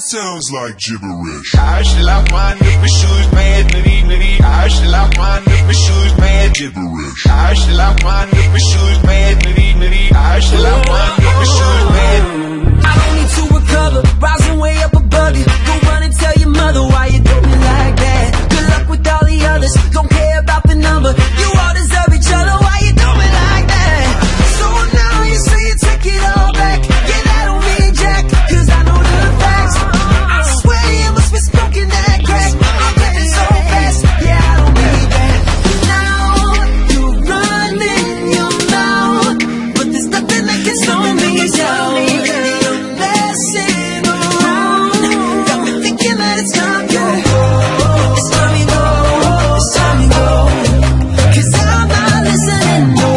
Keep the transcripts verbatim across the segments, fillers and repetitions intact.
sounds like gibberish. عاشق man بشوز mad nitty nitty. عاشق man بشوز mad gibberish. عاشق man بشوز mad nitty nitty. عاشق man بشوز mad. I don't need to recover, rising way up above you. Go run and tell your mother why you do me like that. Good luck with all the others, don't care about the number. You all deserve each other, why you do me like that? So now you say you take it all back. Yeah, that don't mean jack, cause I know the facts. I swear you must be smoking that crack. I'm getting so fast, yeah, I don't need that. Now you run in your mouth, but there's nothing that can slow me down. You're messing around, got me thinking that it's time to go. It's time to go, it's time to go, cause I'm not listening, no.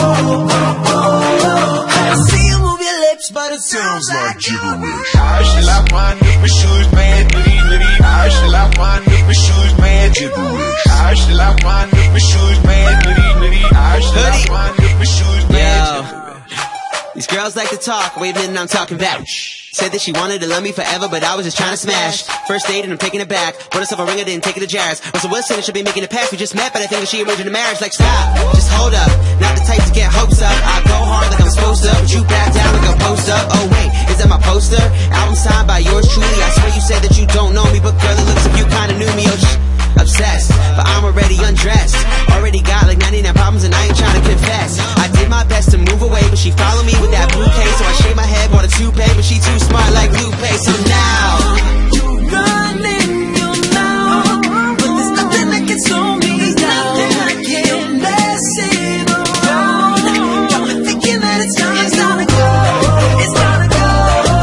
I see you move your lips, but it sounds like gibberish. عاشق man بشوز mad nitty nitty. عاشق man بشوز mad gibberish. عاشق man بشوز mad nitty nitty. عاشق man بشوز mad. These girls like to talk, wait a minute, I'm talking back. Said that she wanted to love me forever, but I was just trying to smash. First date and I'm taking it back. Bought herself a ring, I didn't take it to Jazz. Russell Wilson should be making a pass. We just met, but I think that she emerged in a marriage. Like stop, just hold up. Not the type to get hopes up. I go hard like I'm supposed to, but you back down like a post up. Oh wait, is that my poster? Album signed by yours truly. I swear you said that you don't know me, but girl, it looks like you kinda knew me. Oh sh. Obsessed, but I'm already undressed. Already got like ninety-nine problems and I ain't trying to confess. I did my best to move away, but she followed me with that bouquet. So I shaved my head, bought a toupee, but she too smart like Lupe. So now you run in your mouth, but there's nothing that can slow me down. I can't messing around, got me thinking that it's time, it's time to go. It's time to go,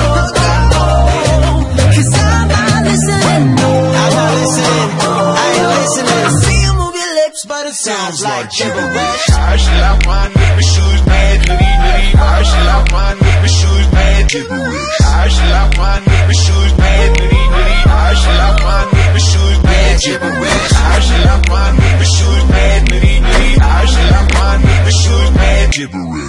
cause I'm not listening, no. I'm not listening. I see you move your lips, but it sounds like gibberish. عاشق man بشوز mad nitty nitty. عاشق man بشوز mad gibberish. عاشق man بشوز mad nitty nitty. عاشق man بشوز mad gibberish. عاشق man بشوز mad nitty nitty. عاشق man بشوز mad gibberish.